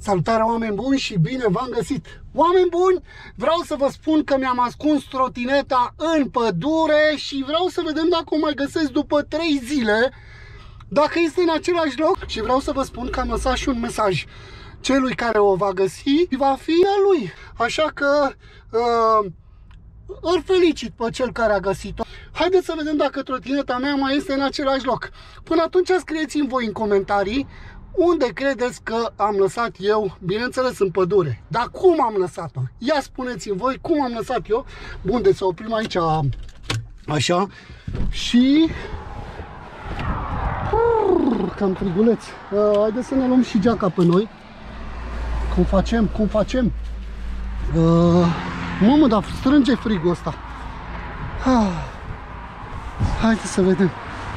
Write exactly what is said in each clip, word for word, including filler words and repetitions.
Salutare, oameni buni, și bine v-am găsit! Oameni buni, vreau să vă spun că mi-am ascuns trotineta în pădure și vreau să vedem dacă o mai găsesc după trei zile, dacă este în același loc, și vreau să vă spun că am lăsat și un mesaj celui care o va găsi, va fi a lui. Așa că uh, îl felicit pe cel care a găsit-o. Haideți să vedem dacă trotineta mea mai este în același loc. Până atunci scrieți-mi voi în comentarii unde credeți că am lăsat eu, bineînțeles în pădure. Dar cum am lăsat-o? Ia spuneți-mi voi cum am lăsat eu. Bun, deci să oprim aici, așa. Și... cam friguleț. Uh, haideți să ne luăm și geaca pe noi. Cum facem? Cum facem? Uh, mamă, dar strânge frigul ăsta. Ah. Haideți să vedem.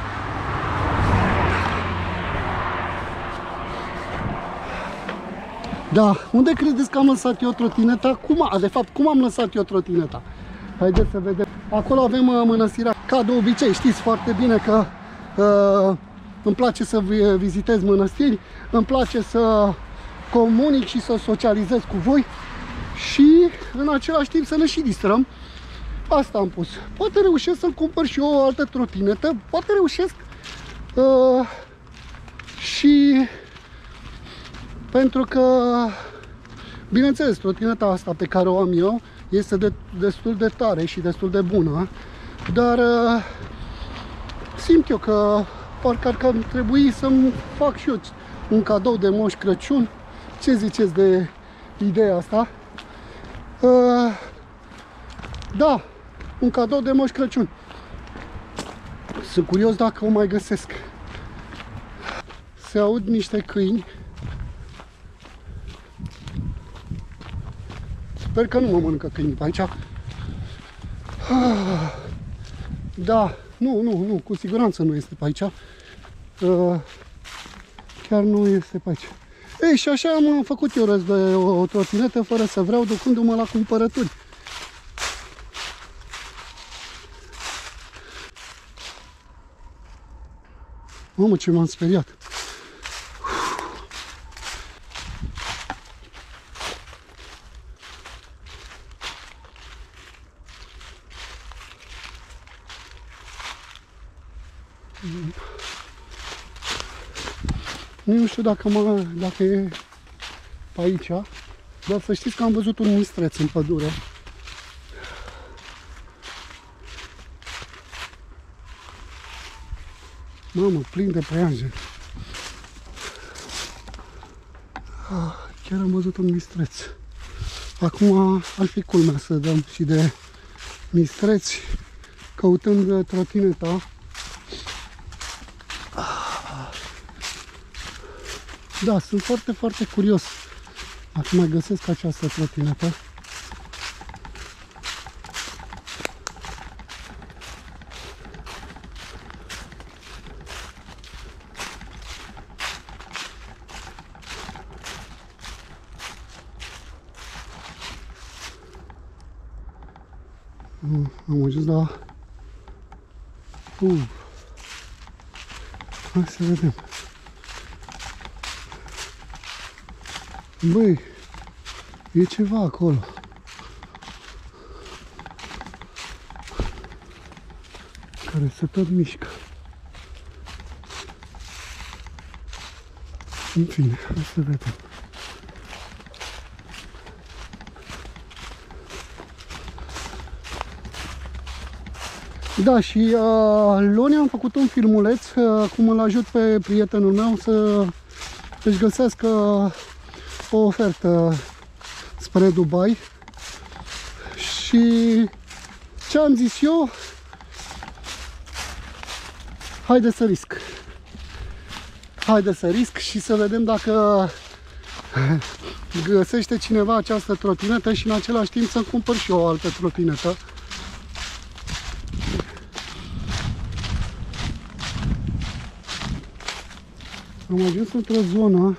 Da, unde credeți că am lăsat eu trotineta? Cum a, de fapt, cum am lăsat eu trotineta? Haideți să vedem. Acolo avem uh, mănăstirea. Ca de obicei, știți foarte bine că uh, îmi place să vizitez mănăstiri, îmi place să comunic și să socializez cu voi și în același timp să ne și distrăm. Asta am pus. Poate reușesc să-mi cumpăr și eu o altă trotinetă, poate reușesc uh, și pentru că, bineînțeles, trotineta asta pe care o am eu este de, destul de tare și destul de bună, dar uh, simt eu că parcă ar trebui să-mi fac și eu un cadou de Moș Crăciun. Ce ziceți de ideea asta? Uh, da, un cadou de Moș Crăciun. Sunt curios dacă o mai găsesc. Se aud niște câini. Sper că nu mă mănâncă câinii pe aici. Ah, da, nu, nu, nu, cu siguranță nu este pe aici. Uh, chiar nu este pe aici. Ei, și așa am făcut eu răz de o, o trotinetă fără să vreau, ducându-mă la cumpărături. Mamă, ce m-am speriat. Nu știu dacă, mă, dacă e pe aici, dar să știți că am văzut un mistreț în pădure. Mamă, plin de păianjen. Chiar am văzut un mistreț. Acum ar fi culmea să dăm și de mistreți căutând trotineta. Da, sunt foarte, foarte curios dacă mai găsesc această trotinetă. Am ajuns la... Uh. Hai să vedem. Băi, e ceva acolo. Care se tot mișcă. În fine, hai să vedem. Da, și uh, luni am făcut un filmuleț, uh, cum îl ajut pe prietenul meu să își găsească o ofertă spre Dubai. Și ce am zis eu? Haide să risc. Haide să risc și să vedem dacă găsește cineva această trotinetă și în același timp să-mi cumpăr și eu o altă trotinetă. Am ajuns într-o zonă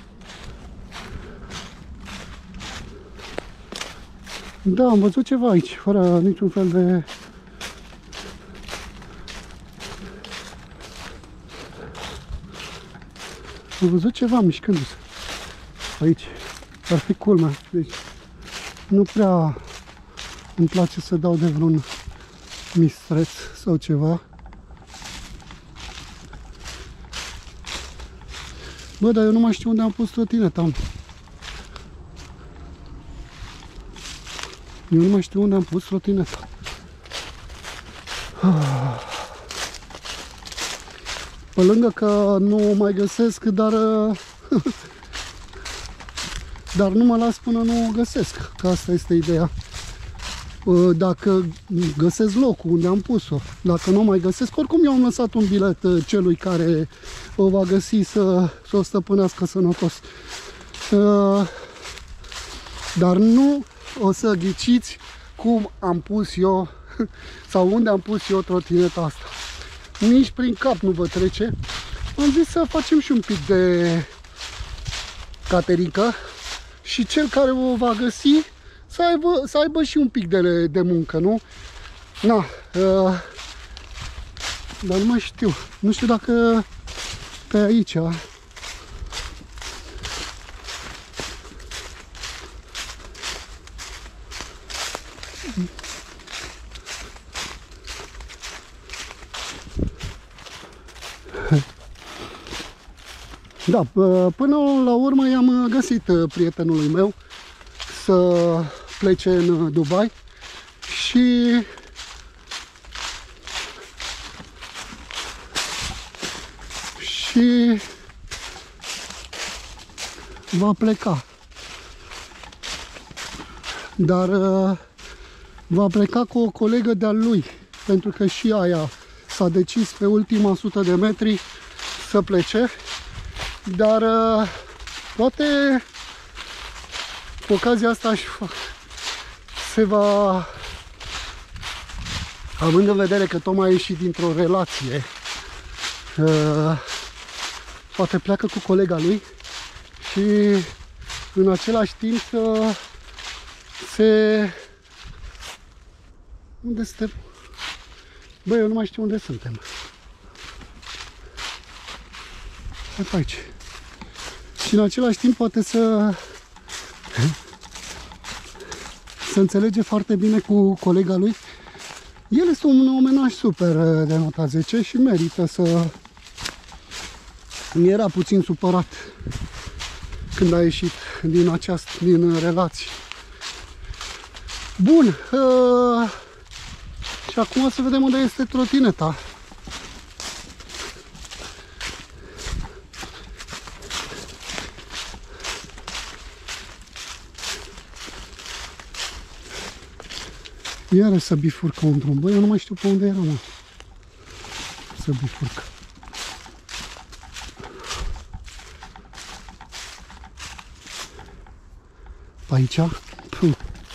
Da, am văzut ceva aici, fără niciun fel de... Am văzut ceva mișcându-se. aici. Ar fi culmea. Deci nu prea îmi place să dau de vreun mistreț sau ceva. Bă, dar eu nu mai știu unde am pus trotineta. Eu nu mai știu unde am pus trotineta. Pe lângă că nu o mai găsesc, dar dar nu mă las până nu o găsesc, că asta este ideea. Dacă găsesc locul unde am pus-o, dacă nu o mai găsesc, oricum eu am lăsat un bilet celui care o va găsi să, să o stăpânească sănătos. Dar nu o să ghiciți cum am pus eu sau unde am pus eu trotineta asta. Nici prin cap nu vă trece. Am zis să facem și un pic de caterincă și cel care o va găsi să aibă, să aibă și un pic de, de muncă, nu? Na, uh, dar nu mai știu. Nu știu dacă pe aici. Da, până la urmă i-am găsit prietenului meu să plece în Dubai și și va pleca. Dar va pleca cu o colegă de-a lui, pentru că și aia s-a decis pe ultima sută de metri să plece. Dar poate cu ocazia asta se va, având în vedere că tocmai a ieșit dintr-o relație, poate pleacă cu colega lui și în același timp se... Unde suntem? Băi, eu nu mai știu unde suntem. Hai pe aici. Și în același timp poate să să înțelege foarte bine cu colega lui. El este un omenaj super de nota zece și merită să... Mi era puțin supărat când a ieșit din această din relație. Bun. Uh, și acum să vedem unde este trotineta. Iară să bifurcă un drum. Băi, eu nu mai știu pe unde era, mă. Să bifurcă. Pe aici? Puh.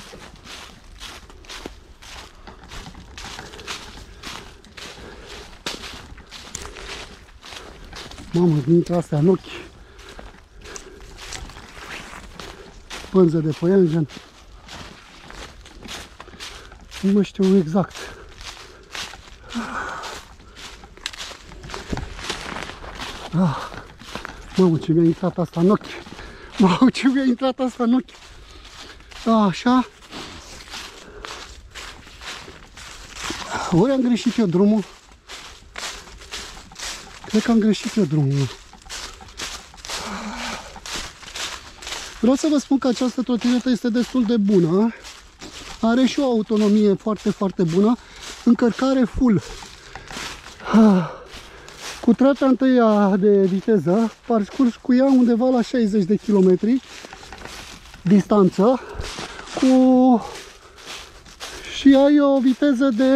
Mamă, dintre astea în ochi. Pânză de păianjen. Nu mai știu exact. Ah. Mamă, ce mi-a intrat asta în ochi. Mamă, ce mi-a intrat asta în ochi. A, așa. Ori am greșit eu drumul. Cred că am greșit eu drumul. Vreau să vă spun că această trotinetă este destul de bună. Are și o autonomie foarte, foarte bună. Încărcare full. Cu treapta întâia de viteză, parcurs cu ea undeva la șaizeci de kilometri distanță. Cu... Și ai o viteză de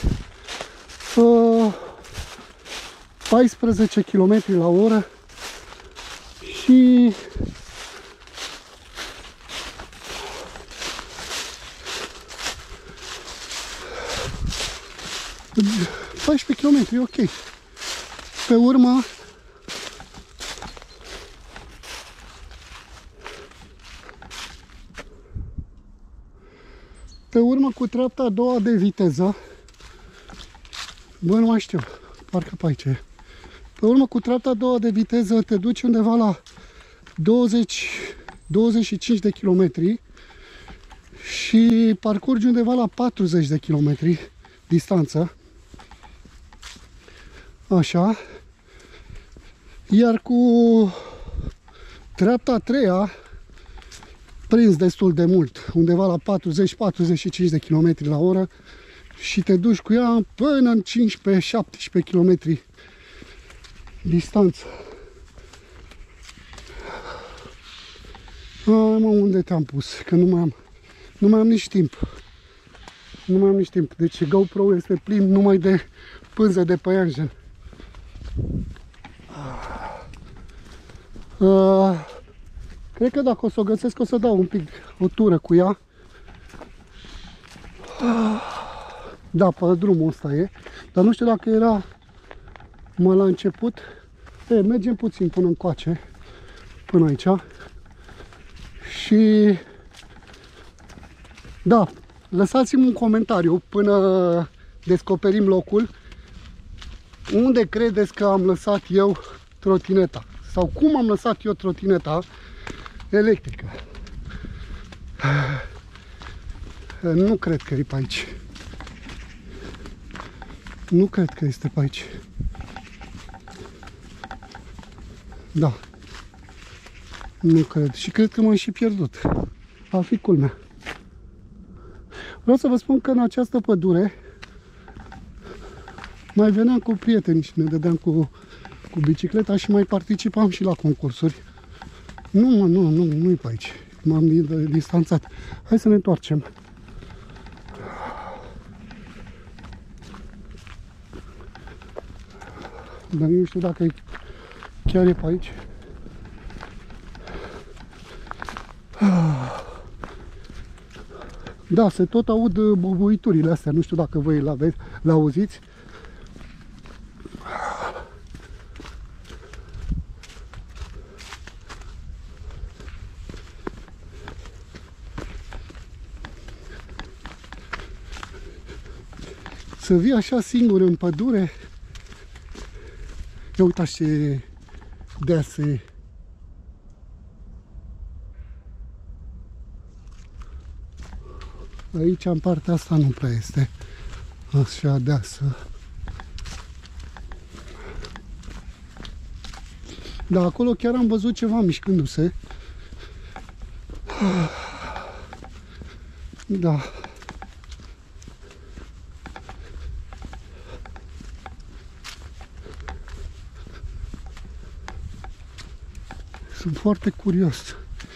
uh, paisprezece kilometri la oră. Și paisprezece kilometri, ok. Pe urmă, pe urmă cu treapta a doua de viteză, bă, nu mai știu, parcă pe aici e. Pe urmă cu treapta a doua de viteză te duci undeva la douăzeci douăzeci și cinci de kilometri și parcurgi undeva la patruzeci de kilometri distanță. Așa. Iar cu treapta a treia prins destul de mult, undeva la patruzeci patruzeci și cinci de kilometri la oră și te duci cu ea până în cincisprezece șaptesprezece kilometri distanță. Ai, mă, unde te-am pus? Că nu mai am, nu mai am nici timp. Nu mai am nici timp. Deci GoPro este plin numai de pânze de păianjen. Uh, cred că dacă o să o găsesc, o să dau un pic o tură cu ea. Uh, da, pe drumul ăsta e. Dar nu știu dacă era mai la început. E, mergem puțin până încoace. Până aici. Și da, lăsați-mi un comentariu până descoperim locul. Unde credeți că am lăsat eu trotineta? Sau cum am lăsat eu trotineta electrică? Nu cred că e pe aici. Nu cred că este pe aici. Da. Nu cred. Și cred că m-am și pierdut. Ar fi culmea. Vreau să vă spun că în această pădure mai veneam cu prietenii și ne dădeam cu, cu bicicleta și mai participam și la concursuri. Nu, mă, nu, nu, nu e pe aici. M-am distanțat. Hai să ne întoarcem. Dar nu știu dacă e, chiar e pe aici. Da, se tot aud bubuiturile astea. Nu știu dacă voi le auziți. Să vii așa singur în pădure. Ia uitați ce dease. Aici, în partea asta, nu prea este așa deasă. Dar acolo chiar am văzut ceva mișcându-se. Da. Sunt foarte curios.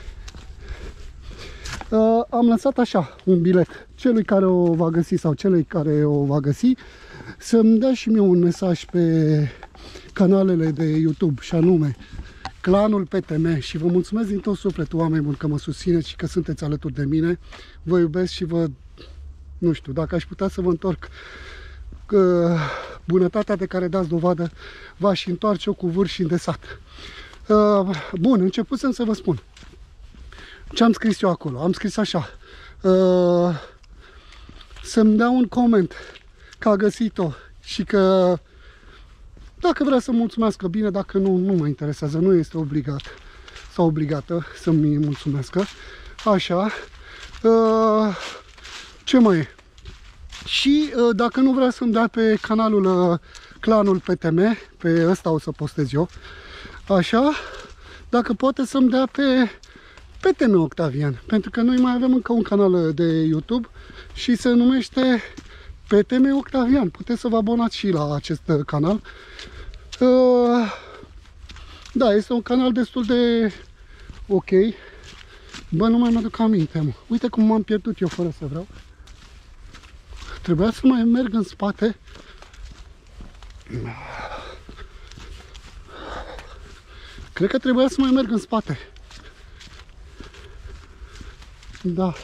Uh, am lăsat așa un bilet celui care o va găsi sau celui care o va găsi să-mi dea și mie un mesaj pe canalele de YouTube și anume Clanul P T M și vă mulțumesc din tot sufletul, oameni buni, că mă susțineți și că sunteți alături de mine. Vă iubesc și vă, nu știu, dacă aș putea să vă întorc uh, bunătatea de care dați dovadă, v-aș întoarce-o cu vârf și îndesat. Uh, bun, începusem să vă spun ce am scris eu acolo. Am scris așa. Uh, să-mi dea un coment că a găsit-o și că dacă vrea să mulțumească bine, dacă nu, nu mă interesează. Nu este obligat sau obligată să-mi mulțumească. Așa. Uh, ce mai e? Și uh, dacă nu vrea să-mi dea pe canalul uh, Clanul P T M, pe ăsta o să postez eu. Așa. Dacă poate să-mi dea pe P T M Octavian, pentru că noi mai avem încă un canal de YouTube și se numește P T M Octavian. Puteți să vă abonați și la acest canal. Uh, da, este un canal destul de ok. Bă, nu mai mi-aduc aminte, mă. Uite cum m-am pierdut eu fără să vreau. Trebuia să mai merg în spate. Cred că trebuia să mai merg în spate. Da.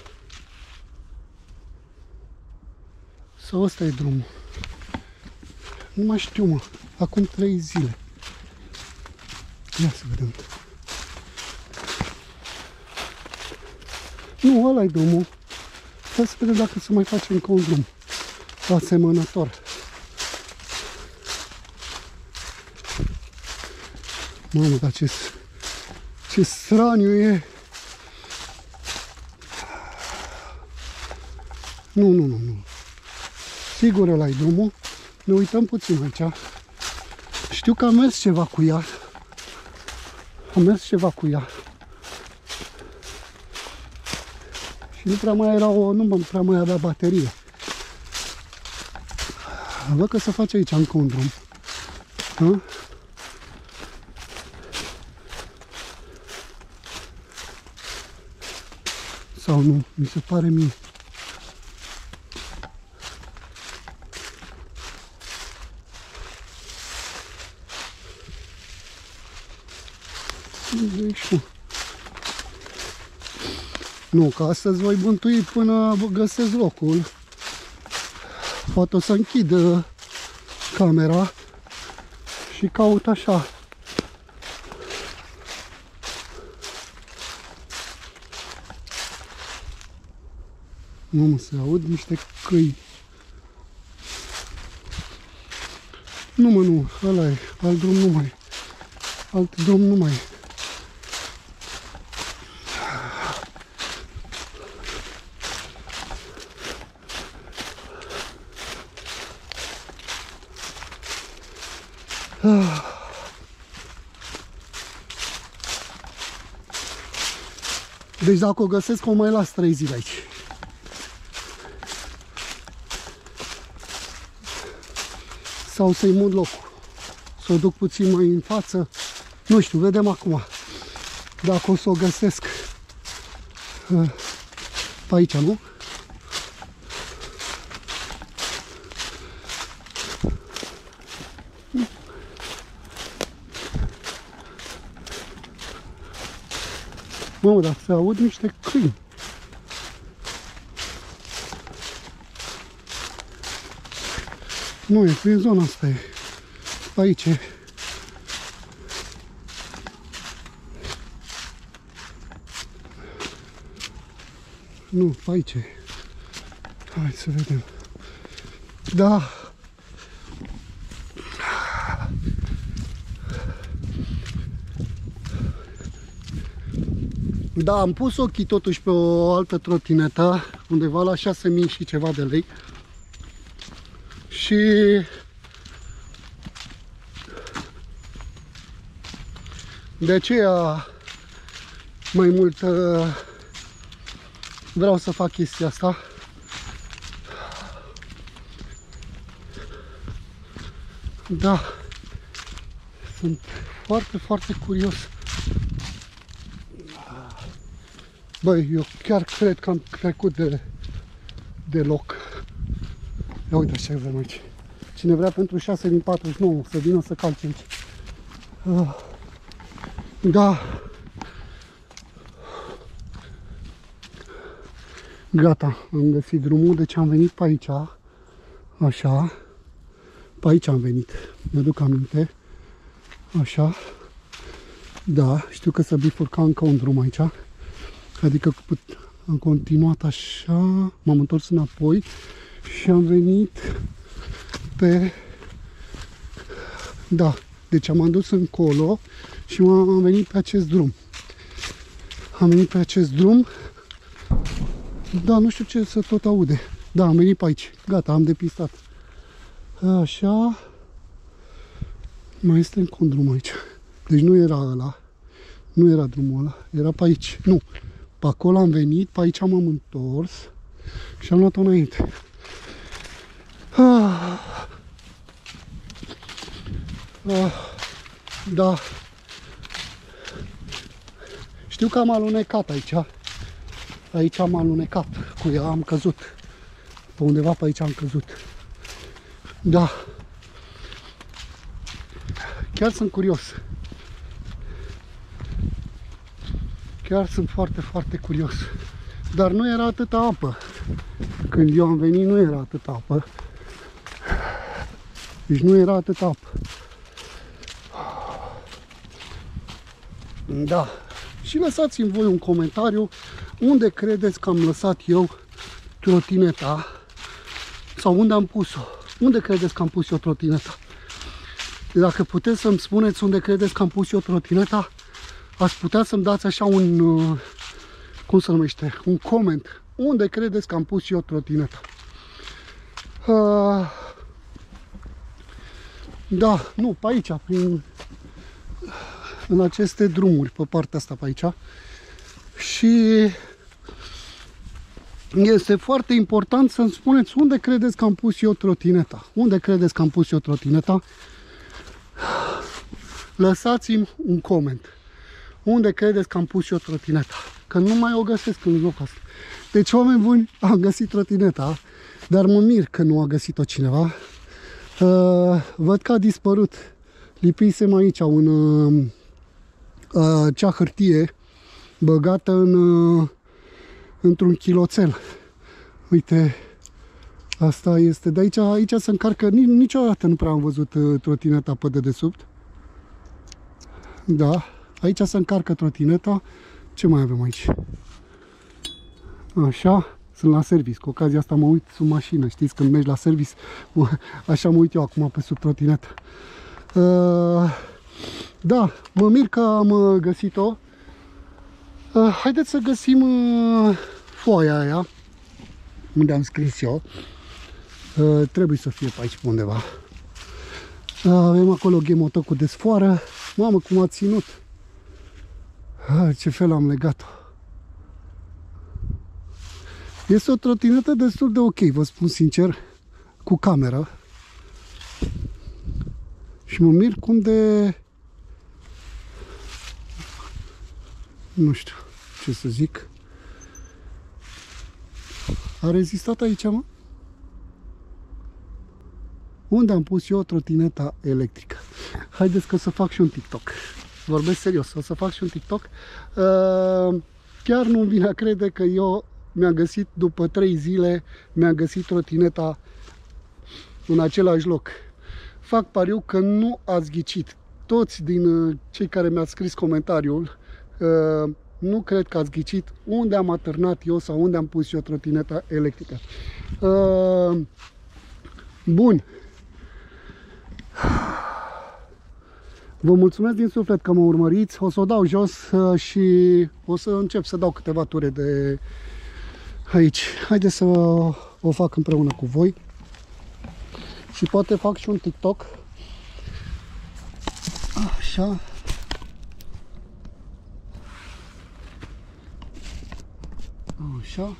Sau ăsta e drumul. Nu mai știu, mă. Acum trei zile. Ia să vedem. Nu, ăla e drumul. Hai să vedem dacă se mai face încă un drum asemănător. Mamă, dar ce, ce straniu e Nu, nu, nu, nu. Sigur ăla-i drumul. Ne uităm puțin aici. Știu că am mers ceva cu ea. Am mers ceva cu ea. Și nu prea mai era o... nu prea mai avea baterie. Văd că se face aici încă un drum. Ha? Sau nu? Mi se pare mie. Nu, că astăzi voi bântui până găsesc locul. Poate o să închid camera și caut așa. Nu mă, se aud niște câini. Nu mă, nu, ăla e, alt drum nu mai, alt drum nu mai. Deci dacă o găsesc, o mai las trei zile aici. Sau să-i mut locul. Să o duc puțin mai în față. Nu știu, vedem acum. Dacă o să o găsesc pe aici, nu? Mă, dar se aud niște câini. Nu, e prin zona asta, e. Pe aici e. Nu, pe aici e. Hai să vedem. Da. Da, am pus ochii totuși pe o altă trotinetă, undeva la șase mii și ceva de lei. Și de aceea mai mult vreau să fac chestia asta. Da, sunt foarte, foarte curios. Băi, eu chiar cred că am trecut de, de loc. Ia uite ce avem aici. Cine vrea pentru șase din patruzeci și nouă să vină să calce aici. Uh, da. Gata, am găsit drumul, deci am venit pe aici. Așa. Pe aici am venit. Mi-aduc aminte. Așa. Da, știu că să bifurca încă un drum aici. Adică am continuat așa, m-am întors înapoi și am venit pe... Da, deci am dus încolo și am venit pe acest drum. Am venit pe acest drum. Da, nu știu ce să tot aude. Da, am venit pe aici. Gata, am depistat. Așa. Mai este încă un drum aici. Deci nu era ăla. Nu era drumul ăla. Era pe aici. Nu. Pe acolo am venit, pe aici m-am întors și am luat-o înainte. Ah. Ah. Da. Știu că am alunecat aici. Aici am alunecat cu ea, am căzut. Pe undeva pe aici am căzut. Da. Chiar sunt curios. Chiar sunt foarte, foarte curios. Dar nu era atâta apă. Când eu am venit nu era atâta apă. Deci nu era atâta apă. Da. Și lăsați-mi voi un comentariu unde credeți că am lăsat eu trotineta sau unde am pus-o. Unde credeți că am pus eu trotineta? Dacă puteți să-mi spuneți unde credeți că am pus eu trotineta, ați putea să-mi dați așa un, cum se numește, un coment unde credeți că am pus eu trotineta? Uh, da, nu, pe aici, prin, în aceste drumuri, pe partea asta pe aici. Și este foarte important să-mi spuneți unde credeți că am pus eu trotineta. Unde credeți că am pus eu trotineta? Lăsați-mi un coment. Unde credeți că am pus eu trotineta? Că nu mai o găsesc în locul ăsta. Deci, oameni buni, am găsit trotineta, dar mă mir că nu a găsit-o cineva. Uh, văd că a dispărut. Lipisem aici un, uh, uh, acea hârtie băgată în, uh, într-un chiloțel. Uite, asta este. De aici, aici se încarcă. Niciodată nu prea am văzut uh, trotineta pe dedesubt. Da, aici se încarcă trotineta. Ce mai avem aici? Așa, sunt la service. Cu ocazia asta mă uit sub mașină. Știți, când mergi la service, așa mă uit eu acum pe sub trotinetă. Uh, da, mă mir că am găsit-o. Uh, haideți să găsim uh, foaia aia unde am scris eu. Uh, trebuie să fie pe aici pe undeva. Uh, avem acolo ghemotă cu desfoară. Mamă, cum a ținut! Ah, ce fel am legat-o! Este o trotinetă destul de ok, vă spun sincer, cu camera. Și mă mir cum de... Nu știu ce să zic. A rezistat aici, mă? Unde am pus eu trotineta electrică? Haideți că o să fac și un TikTok. Vorbesc serios, o să fac și un TikTok. Uh, chiar nu-mi vine a crede că eu mi-am găsit, după trei zile, mi-am găsit trotineta în același loc. Fac pariu că nu ați ghicit. Toți din cei care mi-ați scris comentariul, uh, nu cred că ați ghicit unde am atârnat eu sau unde am pus eu trotineta electrică. Uh, bun. Vă mulțumesc din suflet că mă urmăriți. O să o dau jos uh, și o să încep să dau câteva ture de aici. Haideți să o fac împreună cu voi. Și poate fac și un TikTok. Așa. Așa.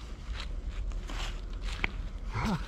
Ha.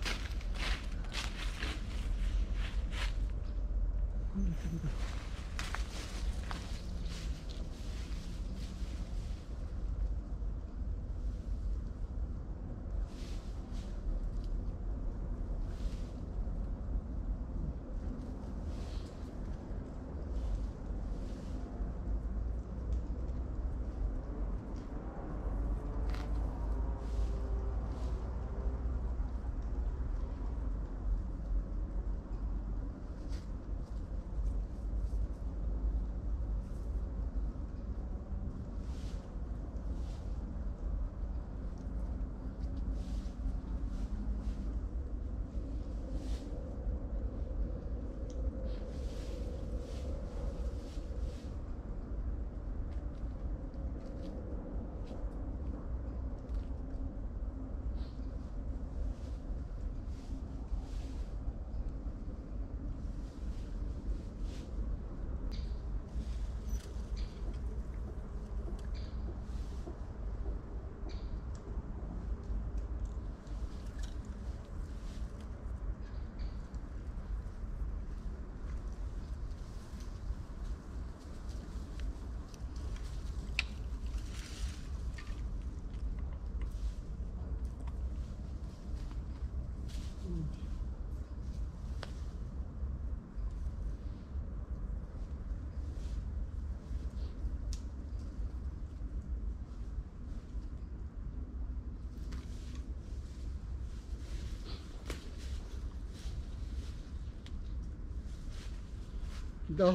Da.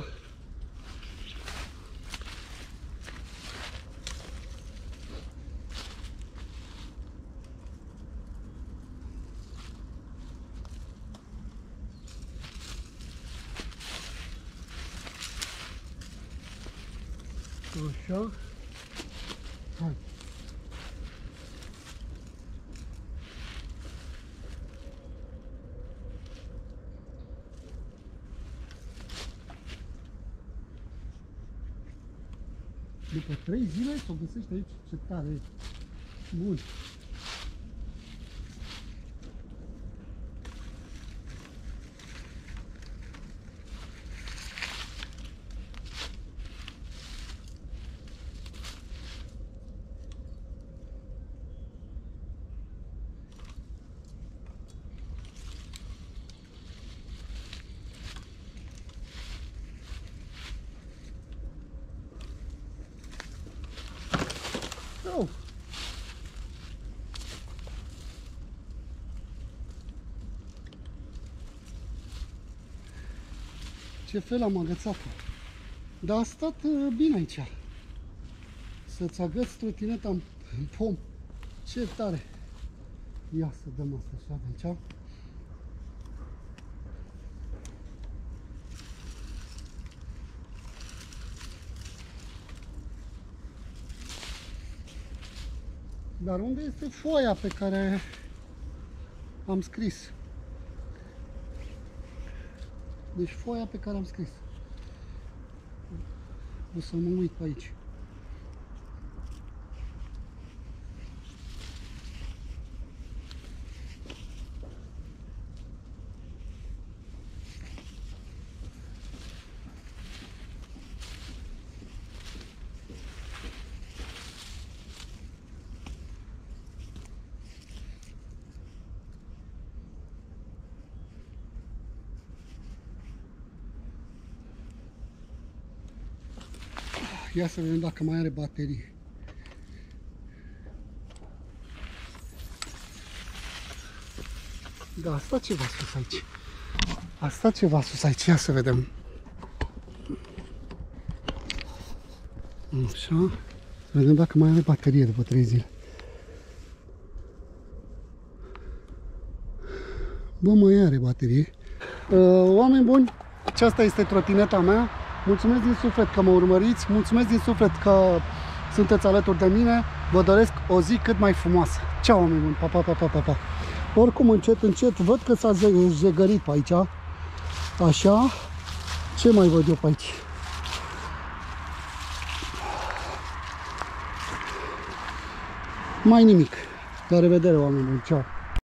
Așa. Hai. După trei zile s-o găsește aici, ce tare. Bun. Oh. Ce fel am agățat-o. Dar a stat uh, bine aici. Să-ți agăți trotineta în, în pom. Ce tare. Ia să dăm asta așa de aici. Dar unde este foaia pe care am scris? Deci foaia pe care am scris. O să mă uit pe aici. Ia să vedem dacă mai are baterie. Da, a stat ceva sus aici. A stat ceva sus aici, ia să vedem. Așa. Să vedem dacă mai are baterie după trei zile. Bă, mai are baterie. Uh, oameni buni, aceasta este trotineta mea. Mulțumesc din suflet că mă urmăriți, mulțumesc din suflet că sunteți alături de mine. Vă doresc o zi cât mai frumoasă. Ceau, oameni buni, pa, pa, pa, pa, pa, pa. Oricum, încet, încet, văd că s-a zegărit pe aici. Așa. Ce mai văd eu pe aici? Mai nimic. La revedere, oameni buni, ceau.